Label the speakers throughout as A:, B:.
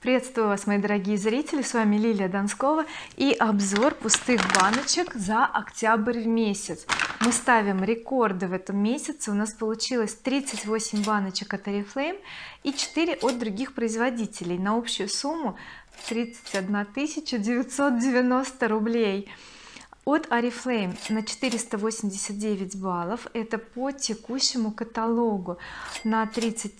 A: Приветствую вас, мои дорогие зрители, с вами Лилия Донскова и обзор пустых баночек за октябрь месяц. Мы ставим рекорды в этом месяце. У нас получилось 38 баночек от Oriflame и 4 от других производителей на общую сумму 31 990 рублей. От Oriflame на 489 баллов, это по текущему каталогу, на 30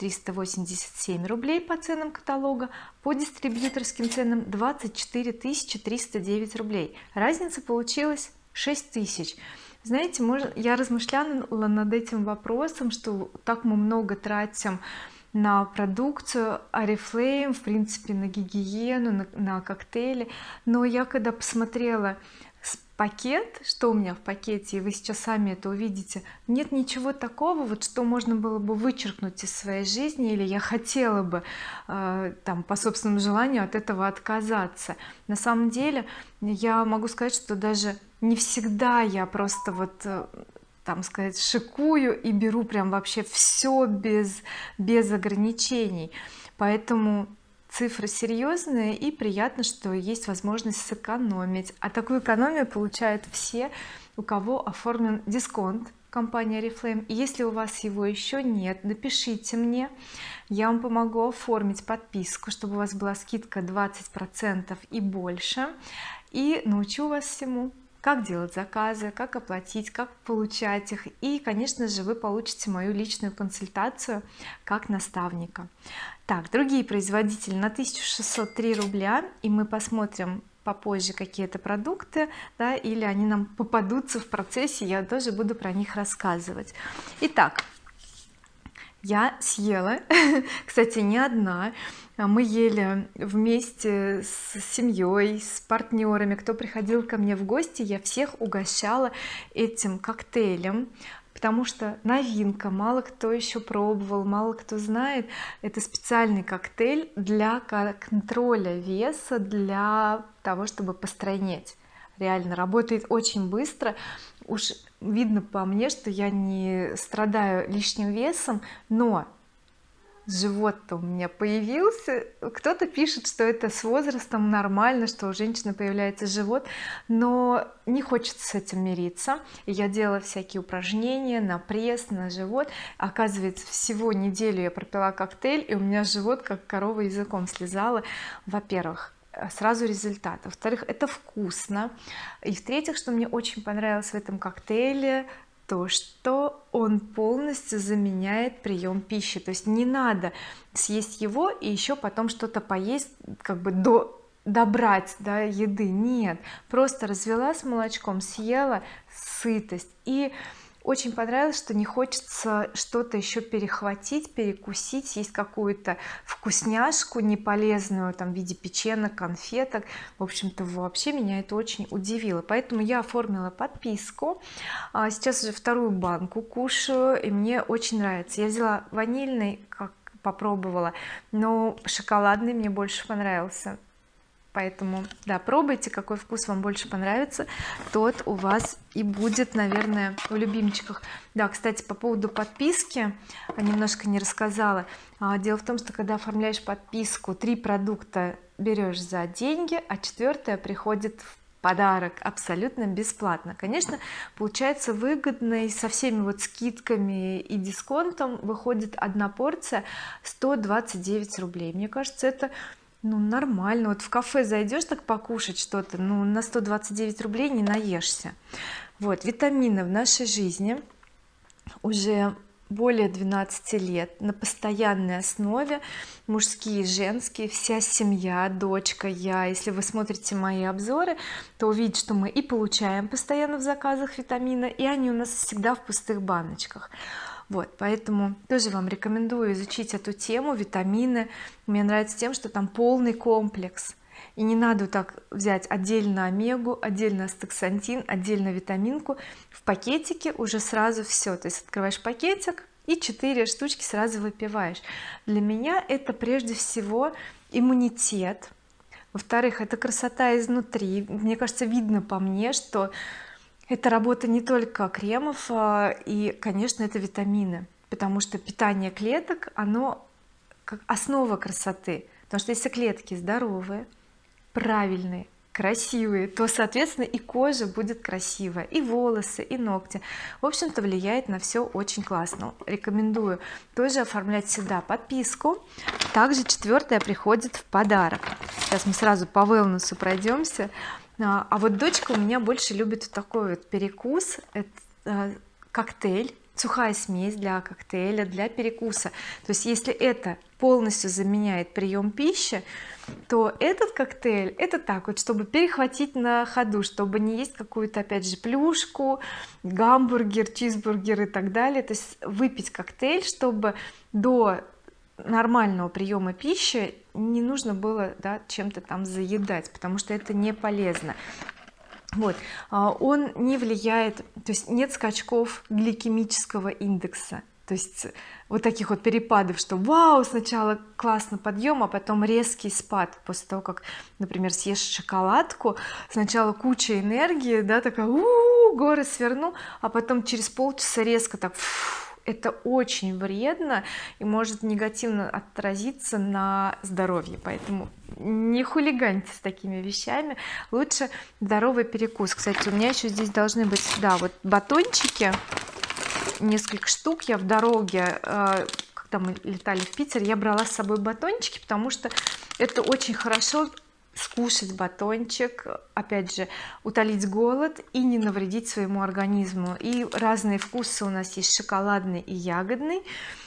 A: 387 рублей по ценам каталога, по дистрибьюторским ценам 24 309 рублей. Разница получилась 6000. Знаете, я размышляла над этим вопросом, что так мы много тратим на продукцию Oriflame, в принципе на гигиену, на коктейли, но я когда посмотрела пакет, что у меня в пакете, и вы сейчас сами это увидите, нет ничего такого, вот что можно было бы вычеркнуть из своей жизни, или я хотела бы там по собственному желанию от этого отказаться. На самом деле я могу сказать, что даже не всегда я просто вот там сказать шикую и беру прям вообще все без ограничений, поэтому цифры серьезные, и приятно, что есть возможность сэкономить. А такую экономию получают все, у кого оформлен дисконт компании Oriflame. И если у вас его еще нет, напишите мне, я вам помогу оформить подписку, чтобы у вас была скидка 20% и больше, и научу вас всему, как делать заказы, как оплатить, как получать их, и конечно же вы получите мою личную консультацию как наставника. Так, другие производители на 1603 рубля, и мы посмотрим попозже какие-то продукты, да, или они нам попадутся в процессе, я тоже буду про них рассказывать. Итак, я съела кстати не одна, мы ели вместе с семьей, с партнерами, кто приходил ко мне в гости, я всех угощала этим коктейлем, потому что новинка, мало кто еще пробовал, мало кто знает. Это специальный коктейль для контроля веса, для того чтобы постройнеть. Реально работает очень быстро, уж видно по мне, что я не страдаю лишним весом, но живот-то у меня появился. Кто-то пишет, что это с возрастом нормально, что у женщины появляется живот, но не хочется с этим мириться. И я делала всякие упражнения на пресс, на живот. Оказывается, всего неделю я пропила коктейль, и у меня живот как корова языком слезала. Во-первых, сразу результат, во-вторых, это вкусно, и в-третьих, что мне очень понравилось в этом коктейле, то что он полностью заменяет прием пищи, то есть не надо съесть его и еще потом что-то поесть, как бы добрать до еды, нет, просто развела с молочком, съела, сытость. И очень понравилось, что не хочется что-то еще перехватить, перекусить, съесть какую-то вкусняшку неполезную там в виде печенок, конфеток. В общем-то вообще меня это очень удивило, поэтому я оформила подписку. Сейчас уже вторую банку кушаю, и мне очень нравится. Я взяла ванильный, как попробовала, но шоколадный мне больше понравился. Поэтому да, пробуйте, какой вкус вам больше понравится, тот у вас и будет, наверное, в любимчиках. Да, кстати, по поводу подписки немножко не рассказала. Дело в том, что когда оформляешь подписку, 3 продукта берешь за деньги, а 4-е приходит в подарок абсолютно бесплатно. Конечно, получается выгодно, и со всеми вот скидками и дисконтом выходит одна порция 129 рублей. Мне кажется, это нормально. Вот в кафе зайдешь так покушать что-то, на 129 рублей не наешься. Вот, витамины в нашей жизни уже более 12 лет на постоянной основе, мужские и женские, вся семья, дочка, я. Если вы смотрите мои обзоры, то увидите, что мы и получаем постоянно в заказах витамины, и они у нас всегда в пустых баночках. Вот, поэтому тоже вам рекомендую изучить эту тему, витамины. Мне нравится тем, что там полный комплекс, и не надо так взять отдельно омегу, отдельно астаксантин, отдельно витаминку. В пакетике уже сразу все, то есть открываешь пакетик и 4 штучки сразу выпиваешь. Для меня это прежде всего иммунитет, во-вторых, это красота изнутри. Мне кажется, видно по мне, что это работа не только кремов, и конечно это витамины, потому что питание клеток, оно как основа красоты. потому что если клетки здоровые, правильные, красивые, то соответственно и кожа будет красивая, и волосы, и ногти. В общем-то влияет на все очень классно. Рекомендую тоже оформлять всегда подписку. Также 4-е приходит в подарок. Сейчас мы сразу по wellness пройдемся. А вот дочка у меня больше любит вот такой вот перекус. Это коктейль, сухая смесь для коктейля, для перекуса. То есть если это полностью заменяет прием пищи, то этот коктейль это так вот, чтобы перехватить на ходу, чтобы не есть какую-то опять же плюшку, гамбургер, чизбургер и так далее. То есть выпить коктейль, чтобы до нормального приема пищи не нужно было, да, чем-то там заедать, потому что это не полезно. Вот, он не влияет, то есть нет скачков гликемического индекса, то есть вот таких вот перепадов, что вау, сначала классно подъем, а потом резкий спад после того, как, например, съешь шоколадку, сначала куча энергии, да, такая горы сверну, а потом через полчаса резко так это очень вредно и может негативно отразиться на здоровье, поэтому не хулиганьте с такими вещами, лучше здоровый перекус. Кстати, у меня еще здесь должны быть, да, вот батончики, несколько штук. Я в дороге, когда мы летали в Питер, я брала с собой батончики, потому что это очень хорошо скушать батончик, опять же утолить голод и не навредить своему организму. И разные вкусы у нас есть, шоколадный и ягодный.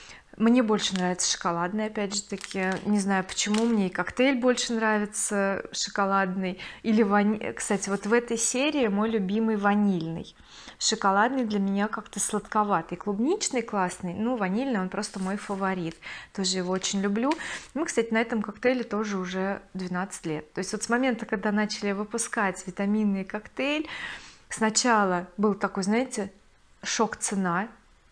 A: Мне больше нравится шоколадный, опять же таки, не знаю почему, мне и коктейль больше нравится шоколадный, или кстати, вот в этой серии мой любимый ванильный. Шоколадный для меня как-то сладковатый, клубничный классный, ну ванильный он просто мой фаворит, тоже его очень люблю. Мы, кстати, на этом коктейле тоже уже 12 лет, то есть вот с момента, когда начали выпускать витаминный коктейль, сначала был такой, знаете, шок цена,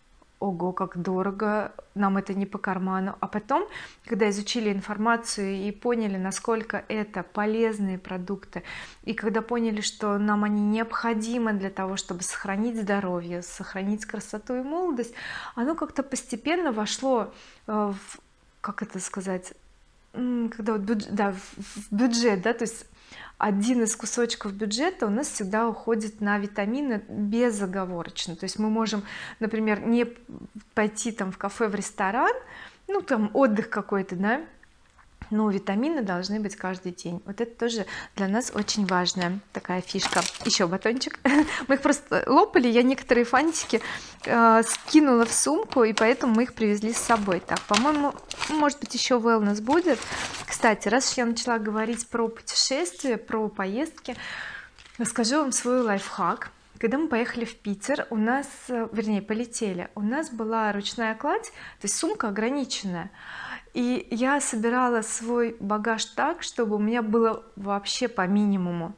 A: ого, как дорого, нам это не по карману, а потом, когда изучили информацию и поняли, насколько это полезные продукты, и когда поняли, что нам они необходимы для того, чтобы сохранить здоровье, сохранить красоту и молодость, оно как-то постепенно вошло в, как это сказать, когда вот в бюджет, да, то есть один из кусочков бюджета у нас всегда уходит на витамины безоговорочно. То есть мы можем, например, не пойти там в кафе, в ресторан, ну там отдых какой-то, да, но витамины должны быть каждый день. Вот это тоже для нас очень важная такая фишка. Еще батончик мы их просто лопали, я некоторые фантики скинула в сумку, и поэтому мы их привезли с собой. Так, по-моему, может быть еще wellness будет. Кстати, раз я начала говорить про путешествия, про поездки, расскажу вам свой лайфхак. Когда мы поехали в Питер, у нас, вернее полетели, у нас была ручная кладь, то есть сумка ограниченная, и я собирала свой багаж так, чтобы у меня было вообще по минимуму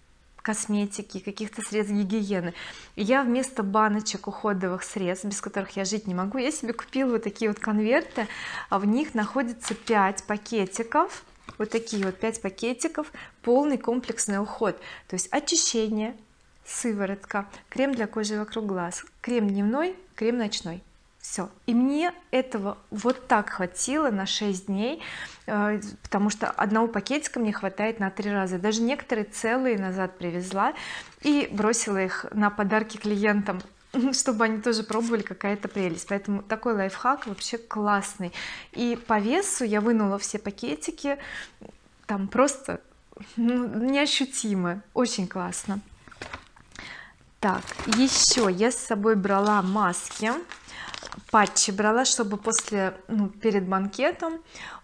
A: косметики, каких-то средств гигиены. И я вместо баночек уходовых средств, без которых я жить не могу, я себе купила вот такие вот конверты, а в них находится 5 пакетиков, вот такие вот 5 пакетиков, полный комплексный уход, то есть очищение, сыворотка, крем для кожи вокруг глаз, крем дневной, крем ночной, все. И мне этого вот так хватило на 6 дней, потому что одного пакетика мне хватает на 3 раза, даже некоторые целые назад привезла и бросила их на подарки клиентам, чтобы они тоже пробовали, какая-то прелесть. Поэтому такой лайфхак вообще классный. И по весу я вынула все пакетики, там просто неощутимо, очень классно. Так, еще я с собой брала маски, патчи брала, чтобы после, перед банкетом,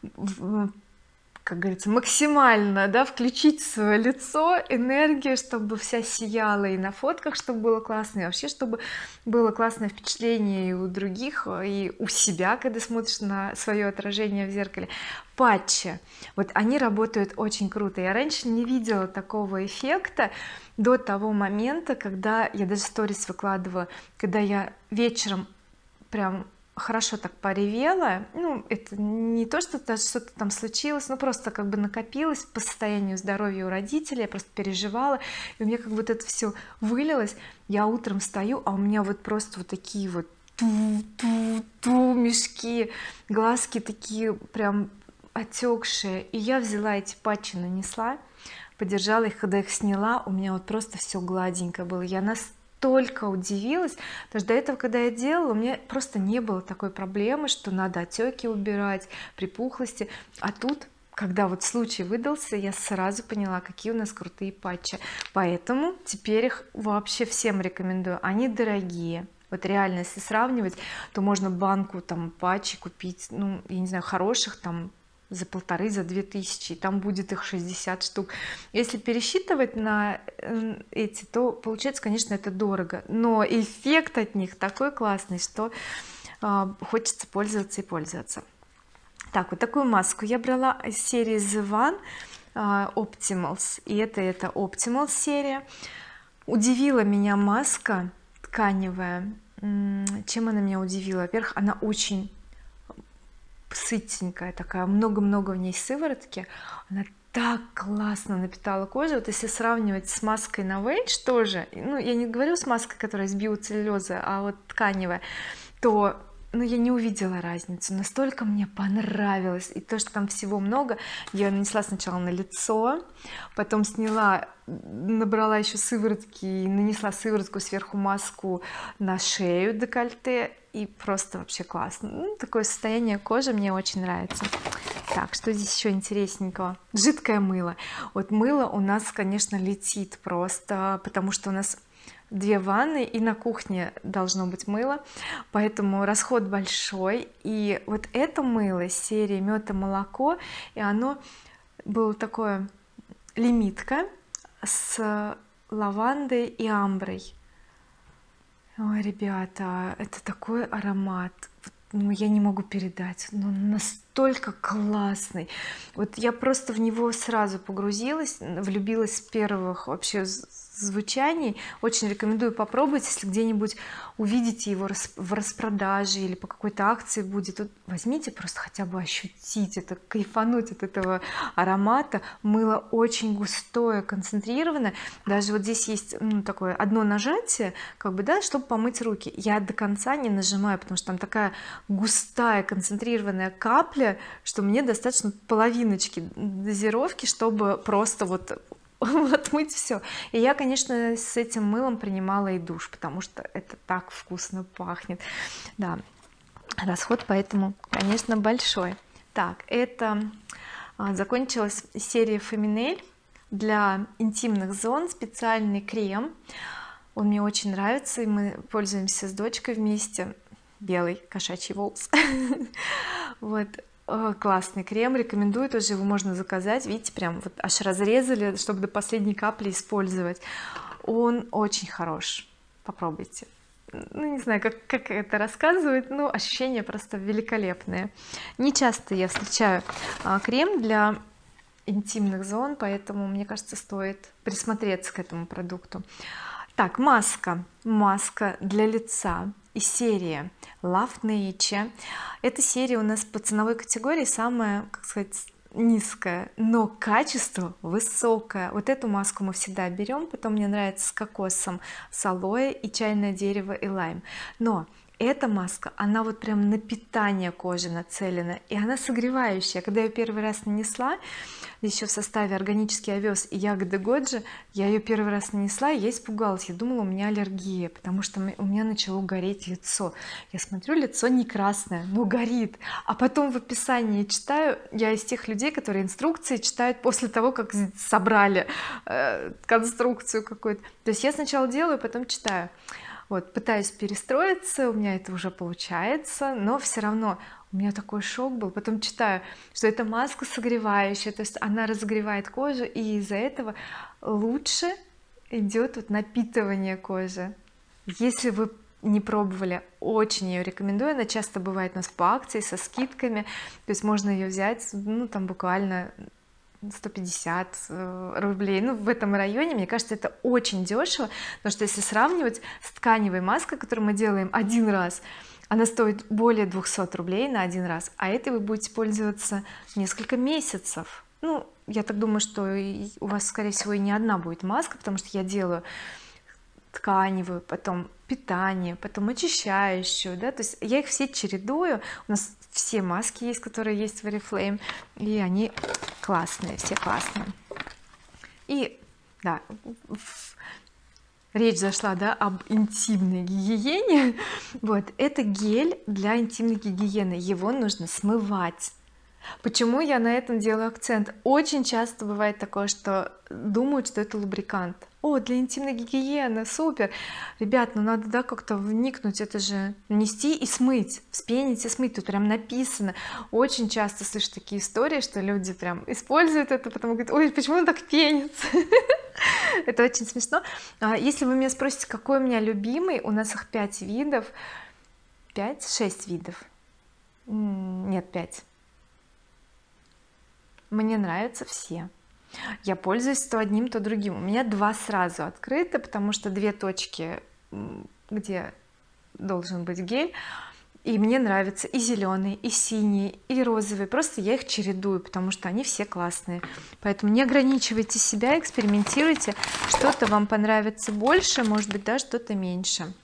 A: как говорится, максимально, да, включить в свое лицо энергию, чтобы вся сияла, и на фотках чтобы было классно, и вообще чтобы было классное впечатление и у других, и у себя, когда смотришь на свое отражение в зеркале. Патчи, вот они работают очень круто. Я раньше не видела такого эффекта до того момента, когда я даже сторис выкладывала, когда я вечером прям хорошо так поревела, это не то, что что-то там случилось, но просто как бы накопилось по состоянию здоровья у родителей, я просто переживала, и у меня как бы вот это все вылилось. Я утром встаю, а у меня вот просто вот такие вот мешки, глазки такие прям отекшие, и я взяла эти патчи, нанесла, подержала их, когда их сняла, у меня вот просто все гладенько было. Я настолько удивилась, потому что до этого, когда я делала, у меня просто не было такой проблемы, что надо отеки убирать, припухлости, а тут, когда вот случай выдался, я сразу поняла, какие у нас крутые патчи, поэтому теперь их вообще всем рекомендую. Они дорогие, вот реально, если сравнивать, то можно банку там патчей купить, ну я не знаю, хороших там за 1500, за 2000, и там будет их 60 штук. Если пересчитывать на эти, то получается, конечно, это дорого, но эффект от них такой классный, что хочется пользоваться и пользоваться. Так, вот такую маску я брала из серии The One Optimals, и это Optimals серия. Удивила меня маска тканевая. Чем она меня удивила? Во-первых, она очень сытенькая такая, много-много в ней сыворотки, она так классно напитала кожу. Вот если сравнивать с маской на Novage тоже, ну я не говорю с маской, которая из биоцеллюлозы, а вот тканевая, то ну я не увидела разницу, настолько мне понравилось. И то, что там всего много, я нанесла сначала на лицо, потом сняла, набрала еще сыворотки и нанесла сыворотку сверху маску на шею, декольте, и просто вообще классно. Ну, такое состояние кожи мне очень нравится. Так, что здесь еще интересненького? Жидкое мыло. Вот мыло у нас, конечно, летит просто, потому что у нас 2 ванны и на кухне должно быть мыло, поэтому расход большой. И вот это мыло из серии мед и молоко, и оно было такое лимитка с лавандой и амброй. Ой, ребята, это такой аромат, ну я не могу передать, но настолько классный. Вот я просто в него сразу погрузилась, влюбилась с первых вообще звучаний. Очень рекомендую попробовать, если где-нибудь увидите его в распродаже или по какой-то акции будет, вот возьмите, просто хотя бы ощутить это, кайфануть от этого аромата. Мыло очень густое, концентрированное, даже вот здесь есть такое одно нажатие, как бы, да, чтобы помыть руки. Я до конца не нажимаю, потому что там такая густая концентрированная капля, что мне достаточно половиночки дозировки, чтобы просто вот отмыть все. И я, конечно, с этим мылом принимала и душ, потому что это так вкусно пахнет. Да, расход поэтому, конечно, большой. Так, это закончилась серия Feminelle для интимных зон, специальный крем. Он мне очень нравится, и мы пользуемся с дочкой вместе. Белый кошачий волос. Вот, классный крем, рекомендую, тоже его можно заказать, видите, прям вот аж разрезали, чтобы до последней капли использовать. Он очень хорош, попробуйте. Ну не знаю, как это рассказывать, но ощущения просто великолепные. Не часто я встречаю крем для интимных зон, поэтому мне кажется, стоит присмотреться к этому продукту. Так, маска для лица из серии Love Nature. Эта серия у нас по ценовой категории самая, как сказать, низкая, но качество высокое. Вот эту маску мы всегда берем, потом мне нравится с кокосом, с алоэ и чайное дерево и лайм. Но эта маска, она вот прям на питание кожи нацелена, и она согревающая. Когда я первый раз нанесла, еще в составе органический овес и ягоды годжи, я ее первый раз нанесла, и я испугалась, я думала, у меня аллергия, потому что у меня начало гореть лицо. Я смотрю, лицо не красное, но горит. А потом в описании читаю, я из тех людей, которые инструкции читают после того, как собрали конструкцию какую-то. То есть я сначала делаю, потом читаю. Вот, пытаюсь перестроиться, у меня это уже получается, но все равно у меня такой шок был. Потом читаю, что это маска согревающая, то есть она разогревает кожу, и из-за этого лучше идет вот напитывание кожи. Если вы не пробовали, очень ее рекомендую. Она часто бывает у нас по акции со скидками, то есть можно ее взять, ну там буквально 150 рублей, ну в этом районе. Мне кажется, это очень дешево, потому что если сравнивать с тканевой маской, которую мы делаем один раз, она стоит более 200 рублей на один раз, а этой вы будете пользоваться несколько месяцев. Ну я так думаю, что у вас скорее всего и не одна будет маска, потому что я делаю тканевую, потом питание, потом очищающую, да, то есть я их все чередую. У нас все маски есть, которые есть в Oriflame, и они классные, все классные. И да, речь зашла, да, об интимной гигиене. Вот это гель для интимной гигиены, его нужно смывать. Почему я на этом делаю акцент? Очень часто бывает такое, что думают, что это лубрикант. О, для интимной гигиены, супер. Ребят, ну надо, да, как-то вникнуть, это же нести и смыть, вспенить и смыть, тут прям написано. Очень часто слышу такие истории, что люди прям используют это, потом говорят: ой, почему он так пенится? Это очень смешно. Если вы меня спросите, какой у меня любимый, у нас их 5 видов, 6 видов, нет, 5. Мне нравятся все, я пользуюсь то одним, то другим. У меня 2 сразу открыты, потому что 2 точки, где должен быть гель, и мне нравится и зеленый, и синий, и розовый, просто я их чередую, потому что они все классные. Поэтому не ограничивайте себя, экспериментируйте, что-то вам понравится больше, может быть, да, что-то меньше.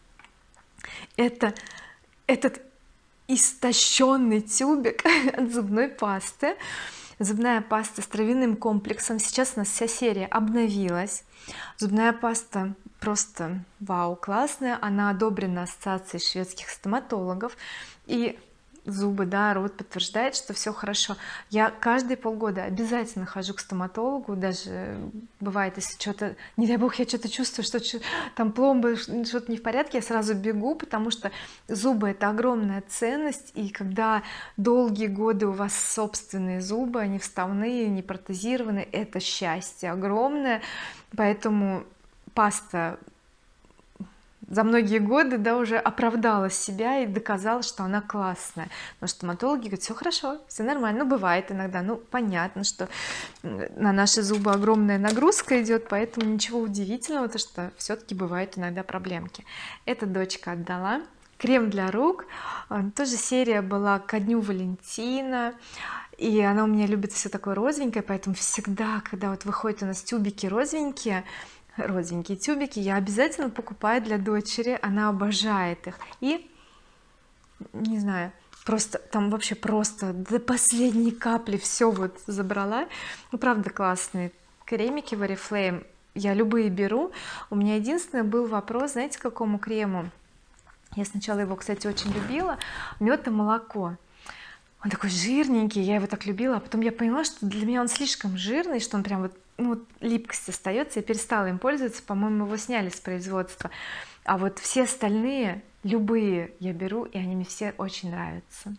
A: Этот истощенный тюбик от зубной пасты, зубная паста с травяным комплексом. Сейчас у нас вся серия обновилась. Зубная паста просто вау, классная, она одобрена ассоциацией шведских стоматологов, и зубы, да, рот подтверждает, что все хорошо. Я каждые полгода обязательно хожу к стоматологу, даже бывает, если что-то, не дай бог, я что-то чувствую, что там пломба, что-то не в порядке, я сразу бегу, потому что зубы — это огромная ценность, и когда долгие годы у вас собственные зубы, они вставные, не протезированные, это счастье огромное. Поэтому паста за многие годы, да, уже оправдала себя и доказала, что она классная. Но стоматологи говорят: все хорошо, все нормально. Ну, бывает иногда, ну понятно, что на наши зубы огромная нагрузка идет, поэтому ничего удивительного, то что все-таки бывают иногда проблемки. Эта дочка отдала. Крем для рук, тоже серия была ко дню Валентина, и она у меня любит все такое розовенькое, поэтому всегда, когда вот выходят у нас тюбики розовенькие тюбики, я обязательно покупаю для дочери, она обожает их. И не знаю, просто там вообще просто до последней капли все вот забрала. Ну правда классные кремики в Oriflame, я любые беру. У меня единственный был вопрос, знаете, к какому крему? Я сначала его, кстати, очень любила, мед и молоко. Он такой жирненький, я его так любила, а потом я поняла, что для меня он слишком жирный, что он прям вот, ну, вот липкость остается, я перестала им пользоваться, по-моему, его сняли с производства. А вот все остальные, любые, я беру, и они мне все очень нравятся.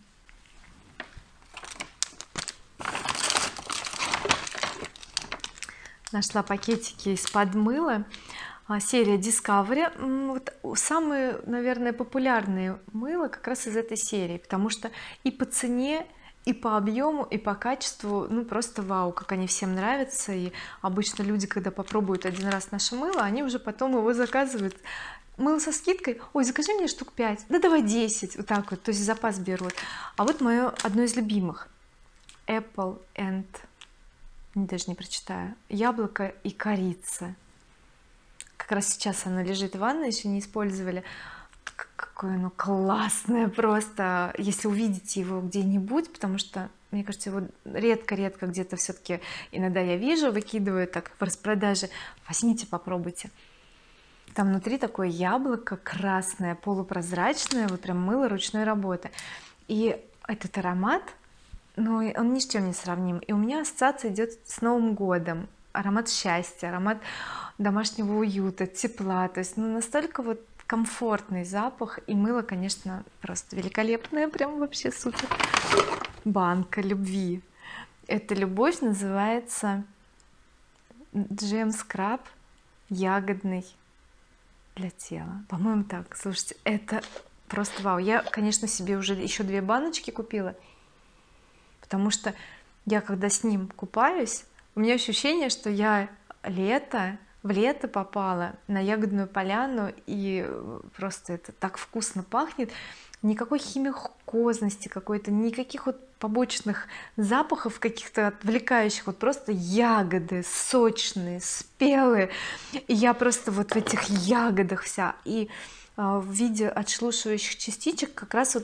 A: Нашла пакетики из-под мыла, серия Discovery. Вот самые, наверное, популярные мыло как раз из этой серии, потому что и по цене, и по объему, и по качеству, ну просто вау, как они всем нравятся. И обычно люди, когда попробуют один раз наше мыло, они уже потом его заказывают. Мыло со скидкой: ой, закажи мне штук 5, да давай 10, вот так вот, то есть запас берут. А вот мое одно из любимых, Apple and, даже не прочитаю, яблоко и корица. Как раз сейчас оно лежит в ванной, еще не использовали. Какое оно классное просто, если увидите его где-нибудь, потому что мне кажется, его редко где-то все-таки иногда я вижу, выкидываю так в распродаже. Возьмите, попробуйте. Там внутри такое яблоко красное, полупрозрачное, вот прям мыло ручной работы, и этот аромат, ну он ни с чем не сравним. И у меня ассоциация идет с Новым годом, аромат счастья, аромат домашнего уюта, тепла, то есть ну настолько вот комфортный запах. И мыло, конечно, просто великолепное, прям вообще супер. Банка любви, эта любовь называется Джем Скраб ягодный для тела, по-моему, так. Слушайте, это просто вау. Я, конечно, себе уже еще 2 баночки купила, потому что я когда с ним купаюсь, у меня ощущение, что я в лето попала на ягодную поляну, и просто это так вкусно пахнет. Никакой химикозности какой-то, никаких вот побочных запахов каких-то отвлекающих, вот просто ягоды сочные, спелые, и я просто вот в этих ягодах вся, и в виде отшелушивающих частичек как раз вот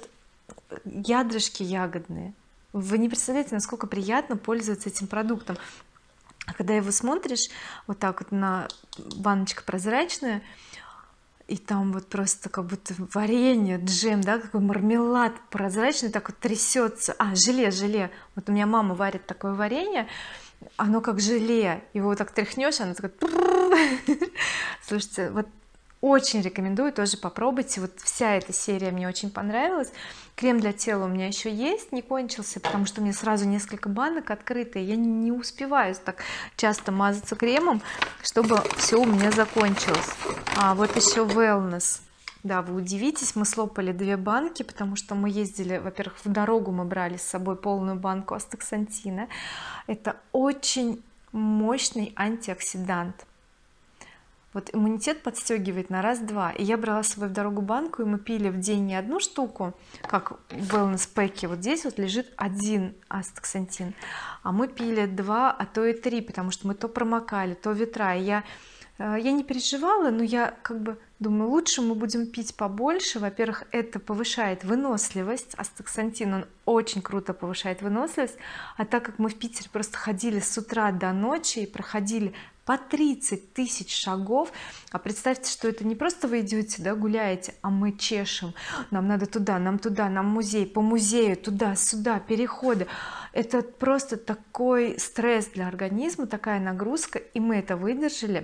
A: ядрышки ягодные. Вы не представляете, насколько приятно пользоваться этим продуктом. А когда его смотришь вот так вот, на баночка прозрачная, и там вот просто как будто варенье, джем, да, какой мармелад прозрачный, так вот трясется. Желе, вот у меня мама варит такое варенье, оно как желе, его вот так тряхнешь, оно такое слушайте, вот очень рекомендую, тоже попробуйте. Вот вся эта серия мне очень понравилась. Крем для тела у меня еще есть, не кончился, потому что у меня сразу несколько банок открытые, я не успеваю так часто мазаться кремом, чтобы все у меня закончилось. Вот еще wellness, да, вы удивитесь, мы слопали 2 банки, потому что мы ездили, во-первых, в дорогу мы брали с собой полную банку астаксантина. Это очень мощный антиоксидант, вот иммунитет подстегивает на раз-два. И я брала с собой в дорогу банку, и мы пили в день не одну штуку, как в wellness пэке, вот здесь вот лежит 1 астаксантин, а мы пили 2, а то и 3, потому что мы то промокали, то ветра. И я не переживала, но я как бы думаю, лучше мы будем пить побольше. Во-первых, это повышает выносливость, астаксантин он очень круто повышает выносливость. А так как мы в Питере просто ходили с утра до ночи и проходили по 30 тысяч шагов, а представьте, что это не просто вы идете, да, гуляете, а мы чешем, нам надо туда, нам музей, по музею, туда-сюда, переходы. Это просто такой стресс для организма, такая нагрузка, и мы это выдержали.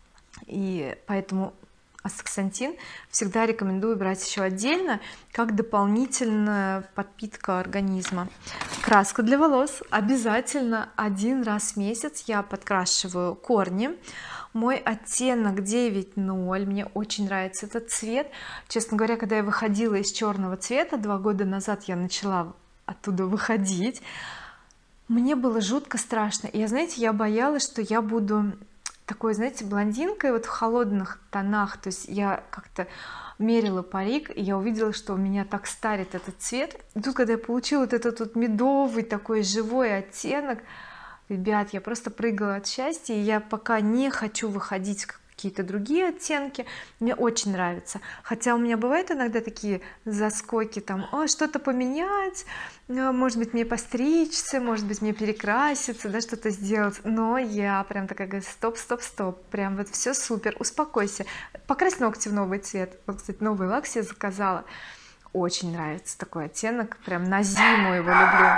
A: И поэтому астаксантин всегда рекомендую брать еще отдельно, как дополнительная подпитка организма. Краска для волос обязательно 1 раз в месяц я подкрашиваю корни. Мой оттенок 9.0, мне очень нравится этот цвет. Честно говоря, когда я выходила из черного цвета 2 года назад, я начала оттуда выходить, мне было жутко страшно. И знаете, я боялась, что я буду такой, знаете, блондинкой вот в холодных тонах. То есть я как-то мерила парик, и я увидела, что у меня так старит этот цвет. И тут, когда я получила вот этот вот медовый такой живой оттенок, ребят, я просто прыгала от счастья. И я пока не хочу выходить в какие-то другие оттенки, мне очень нравится. Хотя у меня бывают иногда такие заскоки, там, что-то поменять, может быть мне постричься, может быть мне перекраситься, да, что-то сделать. Но я прям такая говорю, стоп, прям вот все супер, успокойся, покрась ногти в новый цвет. Вот, кстати, новый лак себе заказала, очень нравится такой оттенок, прям на зиму его люблю.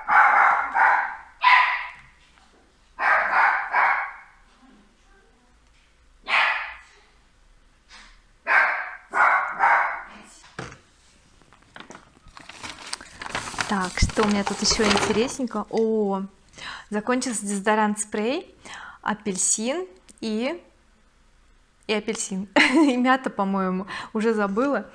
A: Так, что у меня тут еще интересненько? Закончился дезодорант спрей апельсин и апельсин и мята, по-моему, уже забыла.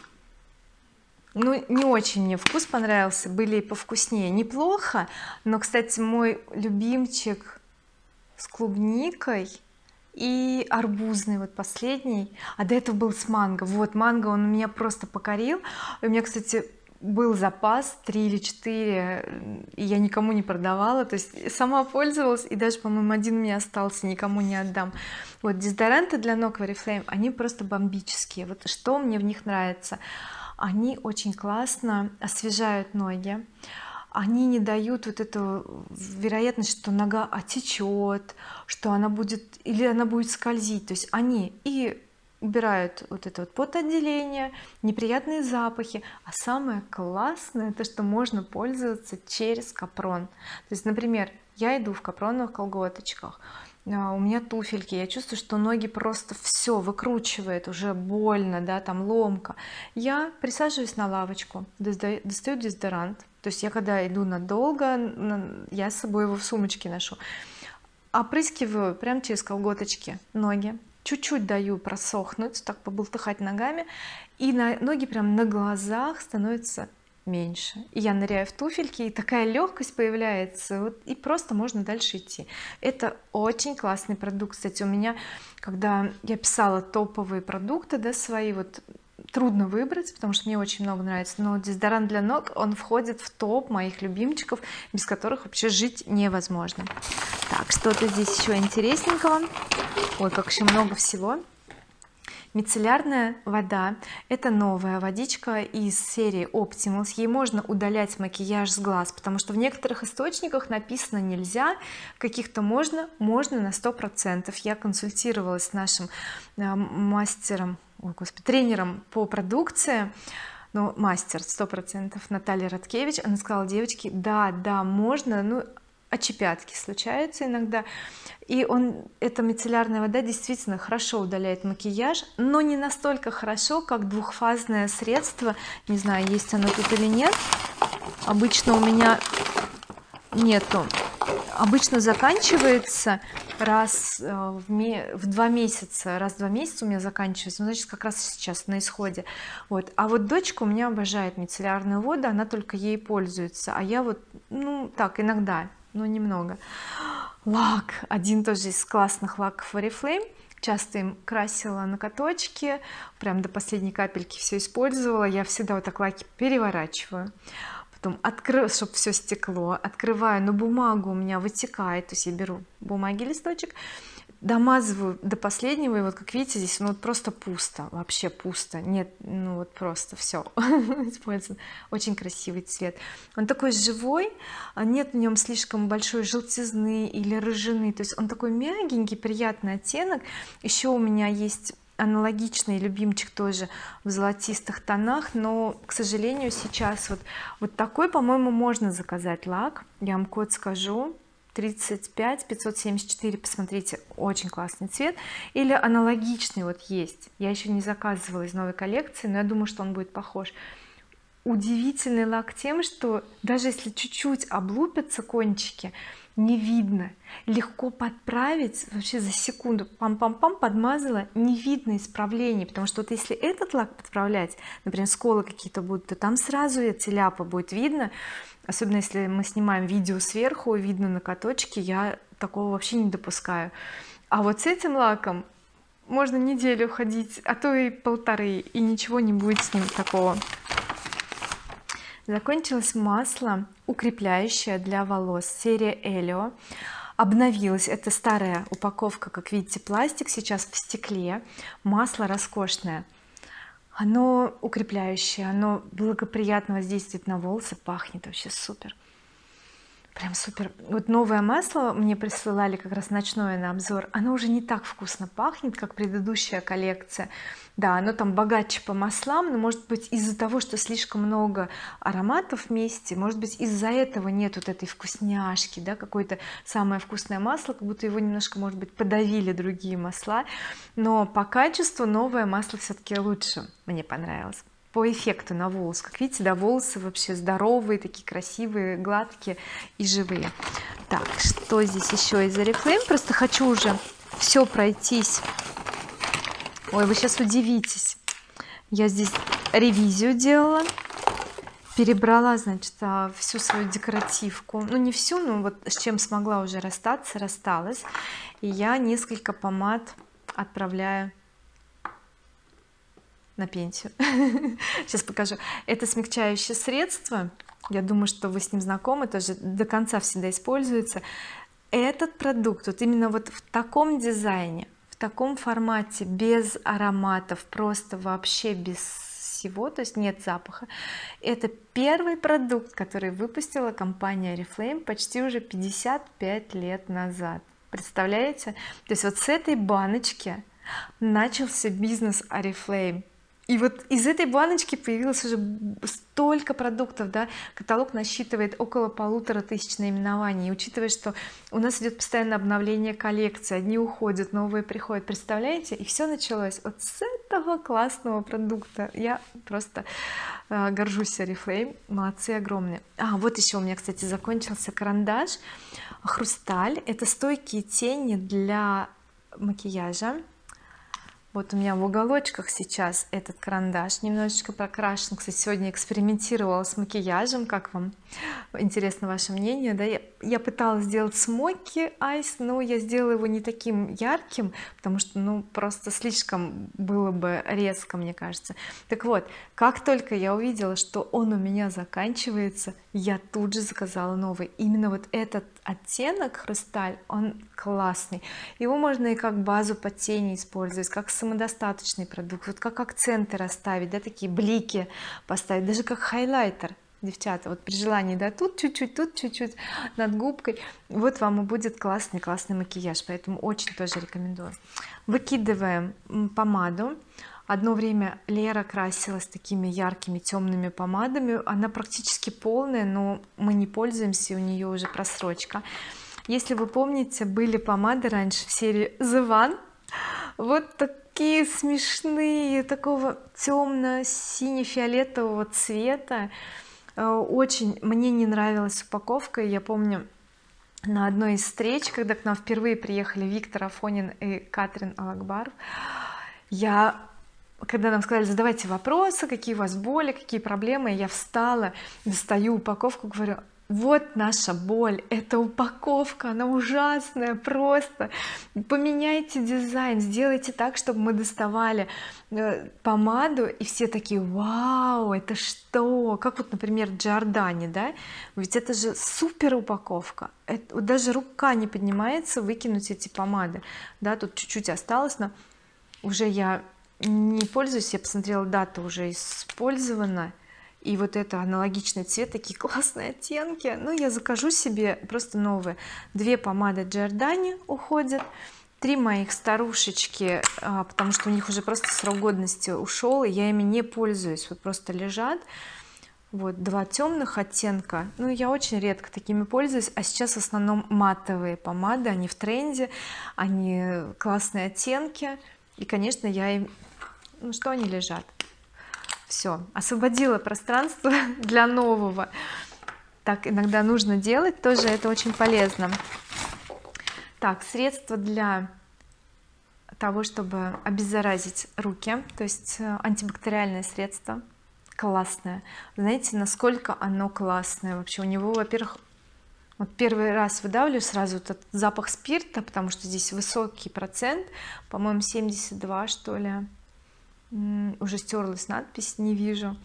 A: Ну, не очень мне вкус понравился, были и повкуснее, неплохо. Но, кстати, мой любимчик с клубникой и арбузный, вот последний, а до этого был с манго. Вот манго, он меня просто покорил. И у меня, кстати, был запас 3 или 4, и я никому не продавала, то есть сама пользовалась, и даже, по-моему, 1 у меня остался, никому не отдам. Вот дезодоранты для ног Oriflame, они просто бомбические. Вот что мне в них нравится: они очень классно освежают ноги, они не дают вот эту вероятность, что нога отечет, что она будет скользить. То есть они и убирают вот это вот потоотделение, неприятные запахи, а самое классное то, что можно пользоваться через капрон. То есть, например, я иду в капроновых колготочках, у меня туфельки, я чувствую, что ноги просто все выкручивает, уже больно, да, там ломка. Я присаживаюсь на лавочку, достаю дезодорант, то есть я когда иду надолго, я с собой его в сумочке ношу, опрыскиваю прям через колготочки ноги, чуть-чуть даю просохнуть, так поболтыхать ногами, и ноги прям на глазах становятся меньше, и я ныряю в туфельки, и такая легкость появляется, вот, и просто можно дальше идти. Это очень классный продукт. Кстати, у меня, когда я писала топовые продукты, да, свои, вот трудно выбрать, потому что мне очень много нравится, но дезодорант для ног, он входит в топ моих любимчиков, без которых вообще жить невозможно. Так, что-то здесь еще интересненького. Ой, как еще много всего. Мицеллярная вода — это новая водичка из серии Optimals. Ей можно удалять макияж с глаз, потому что в некоторых источниках написано нельзя, в каких-то можно на 100%. Я консультировалась с нашим мастером, ой, господи, тренером по продукции, но мастер 100%, Наталья Радкевич. Она сказала: девочки, да, можно, ну очепятки случаются иногда, и эта мицеллярная вода действительно хорошо удаляет макияж, но не настолько хорошо, как двухфазное средство. Не знаю, есть оно тут или нет. Обычно у меня нету, обычно заканчивается раз в 2 месяца, раз в 2 месяца у меня заканчивается, ну, значит, как раз сейчас на исходе. Вот, а вот дочка у меня обожает мицеллярную воду, она только ей пользуется, а я вот, ну так, иногда, но немного. Лак, один тоже из классных лаков Oriflame, часто им красила ноготочки, прям до последней капельки все использовала. Я всегда вот так лаки переворачиваю, потом открою, чтобы все стекло, открываю, но бумагу у меня вытекает, то есть я беру бумаги листочек, домазываю до последнего, и вот как видите, здесь ну вот просто пусто, вообще пусто, нет, ну вот просто все использован. Очень красивый цвет, он такой живой, нет в нем слишком большой желтизны или рыжины, то есть он такой мягенький, приятный оттенок. Еще у меня есть аналогичный любимчик тоже в золотистых тонах, но к сожалению сейчас вот такой, по-моему, можно заказать лак, я вам код скажу: 35 574, посмотрите, очень классный цвет. Или аналогичный вот есть, я еще не заказывала из новой коллекции, но я думаю, что он будет похож. Удивительный лак тем, что даже если чуть-чуть облупятся кончики, не видно, легко подправить, вообще за секунду пам-пам-пам подмазала, не видно исправлений, потому что вот если этот лак подправлять, например, сколы какие-то будут, то там сразу эти ляпы будет видно, особенно если мы снимаем видео сверху, видно ноготочки, я такого вообще не допускаю. А вот с этим лаком можно неделю ходить, а то и 1,5, и ничего не будет с ним такого. Закончилось масло укрепляющее для волос, серия Elio, обновилась. Это старая упаковка, как видите, пластик, сейчас в стекле. Масло роскошное, оно укрепляющее, оно благоприятно воздействует на волосы, пахнет вообще супер, прям супер. Вот новое масло мне присылали как раз ночное на обзор, оно уже не так вкусно пахнет, как предыдущая коллекция. Да, оно там богаче по маслам, но может быть из-за того, что слишком много ароматов вместе, может быть из-за этого нет вот этой вкусняшки, да, какое-то самое вкусное масло, как будто его немножко, может быть, подавили другие масла, но по качеству новое масло все-таки лучше, мне понравилось. По эффекту на волос, как видите, да, волосы вообще здоровые, такие красивые, гладкие и живые. Так, что здесь еще из Oriflame? Просто хочу уже все пройтись. Ой, вы сейчас удивитесь, я здесь ревизию делала, перебрала, значит, всю свою декоративку, ну не всю, но вот с чем смогла уже расстаться, рассталась, и я несколько помад отправляю на пенсию. Сейчас покажу. Это смягчающее средство, я думаю, что вы с ним знакомы, тоже до конца всегда используется. Этот продукт вот именно вот в таком дизайне, в таком формате, без ароматов, просто вообще без всего, то есть нет запаха, это первый продукт, который выпустила компания Oriflame почти уже 55 лет назад, представляете? То есть вот с этой баночки начался бизнес Oriflame. И вот из этой баночки появилось уже столько продуктов, да, каталог насчитывает около 1500 наименований, и учитывая, что у нас идет постоянное обновление коллекции, одни уходят, новые приходят, представляете, и все началось вот с этого классного продукта. Я просто горжусь Oriflame, молодцы огромные. Вот еще у меня, кстати, закончился карандаш Хрусталь, это стойкие тени для макияжа. Вот у меня в уголочках сейчас этот карандаш немножечко прокрашен. Кстати, сегодня экспериментировала с макияжем. Как вам? Интересно ваше мнение, да? Я пыталась сделать смоки айс, но я сделала его не таким ярким, потому что ну просто слишком было бы резко, мне кажется. Так вот, как только я увидела, что он у меня заканчивается, я тут же заказала новый. Именно вот этот оттенок Хрусталь, он классный, его можно и как базу под тени использовать, как самодостаточный продукт, вот как акценты расставить, да, такие блики поставить, даже как хайлайтер, девчата, вот при желании, да, тут чуть-чуть над губкой, вот вам и будет классный макияж, поэтому очень тоже рекомендую. Выкидываем помаду. Одно время Лера красилась такими яркими темными помадами, она практически полная, но мы не пользуемся, у нее уже просрочка. Если вы помните, были помады раньше в серии The One, вот такие смешные, такого темно-сине-фиолетового цвета, очень мне не нравилась упаковка. Я помню, на одной из встреч, когда к нам впервые приехали Виктор Афонин и Катрин Алакбаров, когда нам сказали, задавайте вопросы, какие у вас боли, какие проблемы, я встала, достаю упаковку, говорю, вот наша боль, это упаковка, она ужасная, просто поменяйте дизайн, сделайте так, чтобы мы доставали помаду, и все такие, вау, это что, как вот, например, Giordani, да, ведь это же супер упаковка, вот даже рука не поднимается выкинуть эти помады, да, тут чуть-чуть осталось, но уже я не пользуюсь, я посмотрела, дата уже использована, и вот это аналогичный цвет, такие классные оттенки, ну я закажу себе просто новые. 2 помады Giordani уходят, 3 моих старушечки, потому что у них уже просто срок годности ушел, и я ими не пользуюсь, вот просто лежат. Вот 2 темных оттенка, ну я очень редко такими пользуюсь, а сейчас в основном матовые помады, они в тренде, они классные оттенки, и конечно я им, ну что они лежат, все, освободила пространство для нового. Так иногда нужно делать, тоже это очень полезно. Так, средства для того, чтобы обеззаразить руки, то есть антибактериальное средство, классное. Знаете, насколько оно классное вообще? У него, во-первых, вот первый раз выдавливаю сразу этот запах спирта, потому что здесь высокий процент, по-моему 72 что ли, уже стерлась надпись, не вижу,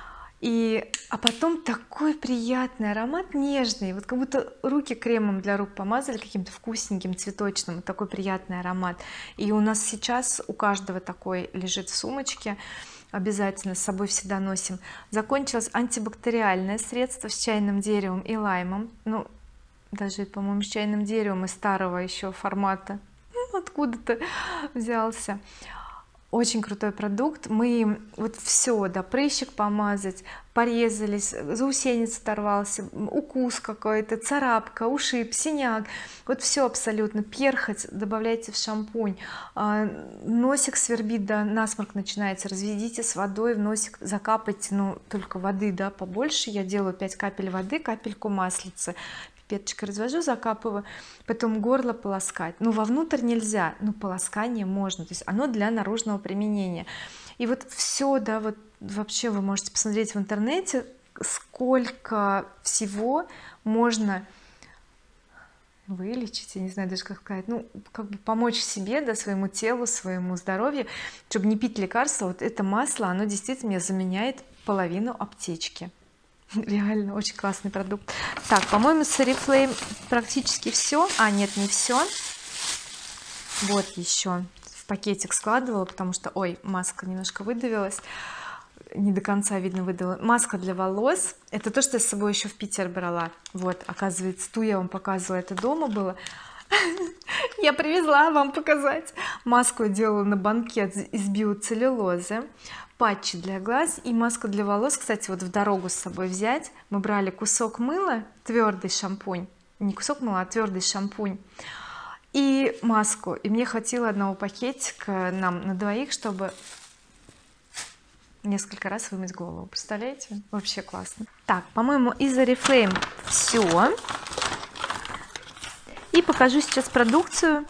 A: а потом такой приятный аромат, нежный, вот как будто руки кремом для рук помазали каким-то вкусненьким цветочным, такой приятный аромат. И у нас сейчас у каждого такой лежит в сумочке, обязательно с собой всегда носим. Закончилось антибактериальное средство с чайным деревом и лаймом, ну даже, по-моему, с чайным деревом из старого еще формата, откуда-то взялся. Очень крутой продукт. Мы вот все, да, прыщик помазать, порезались, заусенец оторвался, укус какой-то, царапка, ушиб, синяк, вот все абсолютно, перхоть добавляйте в шампунь, носик свербит, да, насморк начинается, разведите с водой, в носик закапайте, ну только воды, да, побольше, я делаю 5 капель воды, капельку маслицы, пипеточкой развожу, закапываю, потом горло полоскать, ну вовнутрь нельзя, но полоскание можно, то есть оно для наружного применения. И вот все, да, вот вообще вы можете посмотреть в интернете, сколько всего можно вылечить, я не знаю даже как сказать, ну как бы помочь себе, да, своему телу, своему здоровью, чтобы не пить лекарства. Вот это масло, оно действительно мне заменяет половину аптечки. Реально очень классный продукт. Так, по-моему, с Oriflame практически все, нет, не все. Вот еще в пакетик складывала, потому что, ой, маска немножко выдавилась, не до конца видно выдала. Маска для волос, это то, что я с собой еще в Питер брала. Вот, оказывается, ту я вам показывала, это дома было. Я привезла вам показать. Маску я делала на банкет из биоцеллюлозы, патчи для глаз и маска для волос. Кстати, вот в дорогу с собой взять, мы брали кусок мыла, твердый шампунь, не кусок мыла, а твердый шампунь и маску, и мне хватило одного пакетика нам на двоих, чтобы несколько раз вымыть голову. Представляете, вообще классно. Так, по-моему, из Oriflame все, и покажу сейчас продукцию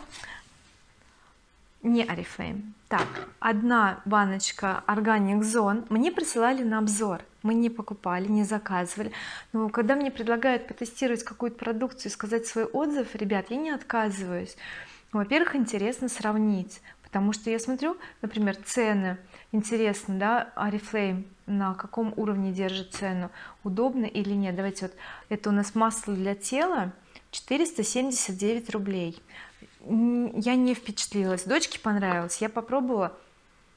A: не Oriflame. Так, одна баночка Organic Zone мне присылали на обзор, мы не покупали, не заказывали, но когда мне предлагают потестировать какую-то продукцию и сказать свой отзыв, ребят, я не отказываюсь. Во-первых, интересно сравнить, потому что я смотрю, например, цены, интересно, да, Oriflame на каком уровне держит цену, удобно или нет. Давайте вот, это у нас масло для тела 479 рублей. Я не впечатлилась, дочке понравилось, я попробовала,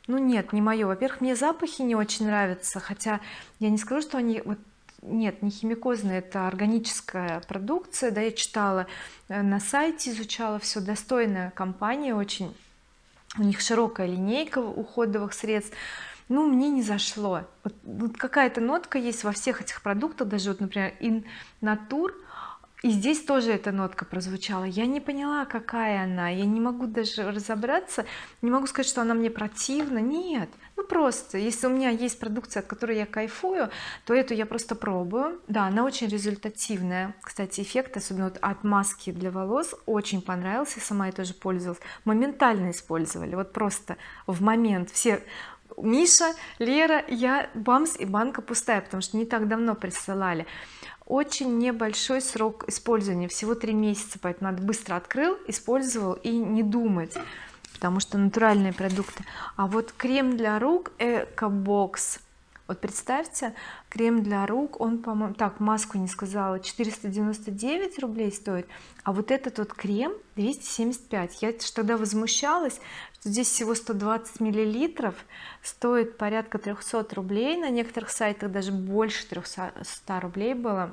A: ну нет, не мое. Во-первых, мне запахи не очень нравятся, хотя я не скажу, что они вот, нет, не химикозные, это органическая продукция, да, я читала на сайте, изучала, все, достойная компания очень, у них широкая линейка уходовых средств. Ну, мне не зашло. Вот какая-то нотка есть во всех этих продуктах, даже вот, например, In Nature, и здесь тоже эта нотка прозвучала. Я не поняла, какая она, я не могу даже разобраться, не могу сказать, что она мне противна, нет, ну просто если у меня есть продукция, от которой я кайфую, то эту я просто пробую. Да, она очень результативная, кстати, эффект, особенно вот от маски для волос, очень понравился, сама я тоже пользовалась, моментально использовали, вот просто в момент все, Миша, Лера, я, бамс, и банка пустая, потому что не так давно присылали. Очень небольшой срок использования, всего 3 месяца, поэтому надо быстро открыл, использовал и не думать, потому что натуральные продукты. А вот крем для рук Экобокс, вот представьте, крем для рук, он, по-моему, так, маску не сказала, 499 рублей стоит, а вот этот вот крем 275. Я тогда возмущалась, что здесь всего 120 миллилитров, стоит порядка 300 рублей, на некоторых сайтах даже больше 300 рублей было,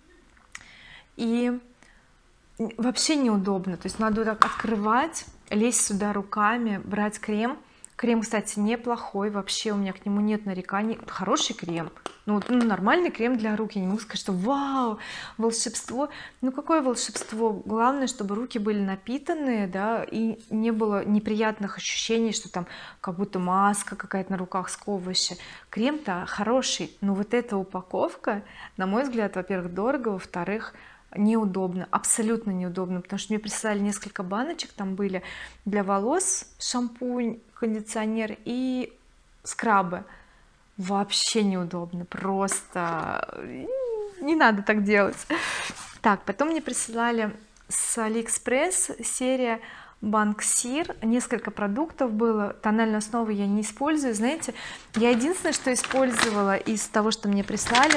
A: и вообще неудобно, то есть надо так открывать, лезть сюда руками, брать крем. Крем, кстати, неплохой, вообще у меня к нему нет нареканий, хороший крем, ну нормальный крем для рук. Я не могу сказать, что вау, волшебство, ну какое волшебство, главное, чтобы руки были напитанные, да, и не было неприятных ощущений, что там как будто маска какая-то на руках сковывающая. Крем-то хороший, но вот эта упаковка, на мой взгляд, во-первых, дорого, во-вторых, неудобно, абсолютно неудобно, потому что мне прислали несколько баночек, там были для волос шампунь, кондиционер и скрабы. Вообще неудобно, просто не надо так делать. Так, потом мне присылали с Алиэкспресс серия Банксир, несколько продуктов было, тональную основу я не использую, знаете, я единственное, что использовала из того, что мне прислали,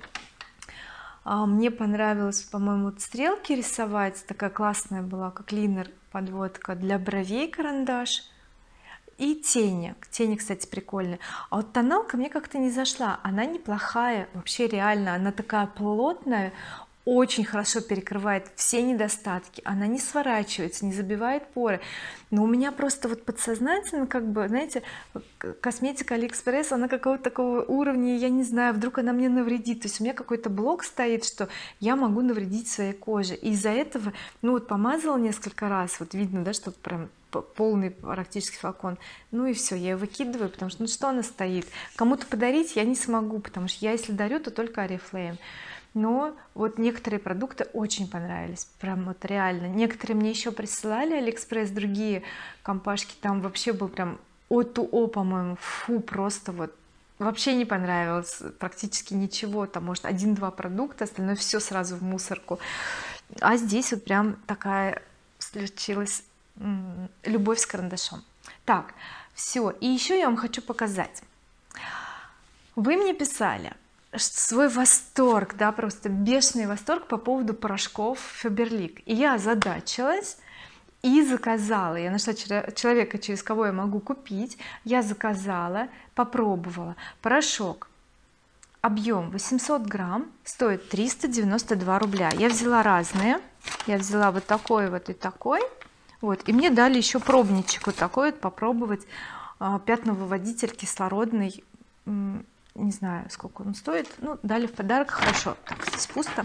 A: мне понравилось, по-моему, вот стрелки рисовать, такая классная была, как линер, подводка для бровей, карандаш, и тени, кстати, прикольные. А вот тоналка мне как-то не зашла, она неплохая, вообще реально, она такая плотная, очень хорошо перекрывает все недостатки, она не сворачивается, не забивает поры, но у меня просто вот подсознательно, как бы, знаете, косметика Алиэкспресс, она какого-то такого уровня, я не знаю, вдруг она мне навредит, то есть у меня какой-то блок стоит, что я могу навредить своей коже, и из-за этого, ну вот помазала несколько раз, вот видно, да, что прям полный практически флакон, ну и все, я ее выкидываю, потому что, ну что она стоит, кому-то подарить я не смогу, потому что я если дарю, то только Oriflame. Но вот некоторые продукты очень понравились, прям вот реально. Некоторые мне еще присылали Алиэкспресс, другие компашки, там вообще был прям О2О, по-моему, фу, просто вот вообще не понравилось практически ничего, там может 1-2 продукта, остальное все сразу в мусорку. А здесь вот прям такая случилась любовь с карандашом. Так, все, и еще я вам хочу показать. Вы мне писали свой восторг, да, просто бешеный восторг по поводу порошков Faberlic, и я озадачилась и заказала, я нашла человека, через кого я могу купить, я заказала, попробовала. Порошок, объем 800 грамм, стоит 392 рубля. Я взяла разные, я взяла вот такой вот и такой вот, и мне дали еще пробничек вот такой вот попробовать, пятновыводитель кислородный, не знаю, сколько он стоит, ну дали в подарок, хорошо. Так, здесь пусто.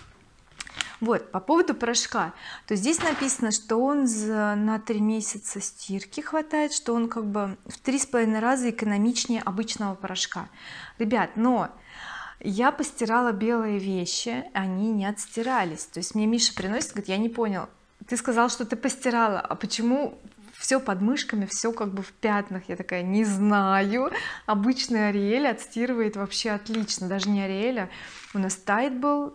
A: Вот, по поводу порошка, то здесь написано, что он на 3 месяца стирки хватает, что он как бы в 3,5 раза экономичнее обычного порошка. Ребят, но я постирала белые вещи, они не отстирались, то есть мне Миша приносит, говорит, я не понял, ты сказал, что ты постирала, а почему все под мышками, все как бы в пятнах? Я такая, не знаю, обычный Ариэль отстирывает вообще отлично, даже не Ариэль, а у нас Тайд был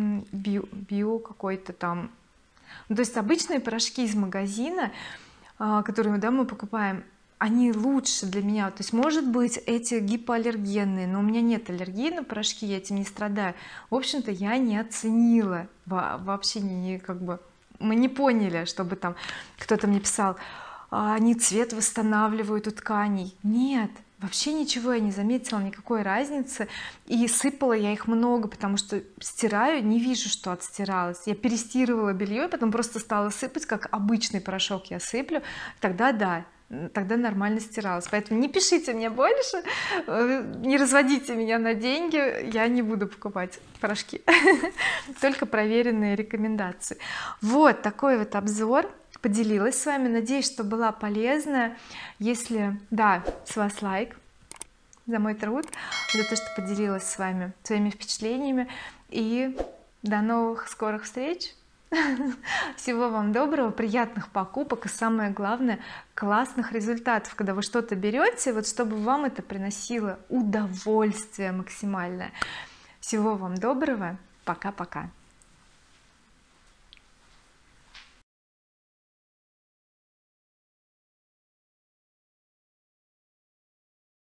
A: био какой-то там, ну, то есть обычные порошки из магазина, которые, да, мы покупаем, они лучше для меня, то есть может быть эти гипоаллергенные, но у меня нет аллергии на порошки, я этим не страдаю. В общем-то я не оценила вообще, не как бы мы не поняли, чтобы там кто-то мне писал, они цвет восстанавливают у тканей. Нет, вообще ничего я не заметила, никакой разницы. И сыпала я их много, потому что стираю, не вижу, что отстиралось. Я перестирывала белье, потом просто стала сыпать, как обычный порошок я сыплю, тогда да, тогда нормально стиралось. Поэтому не пишите мне больше, не разводите меня на деньги, я не буду покупать порошки только проверенные рекомендации. Вот такой вот обзор, поделилась с вами, надеюсь, что была полезная. Если да, с вас лайк за мой труд, за то, что поделилась с вами своими впечатлениями, и до новых скорых встреч. Всего вам доброго, приятных покупок и самое главное, классных результатов, когда вы что-то берете, вот чтобы вам это приносило удовольствие максимальное. Всего вам доброго, пока-пока.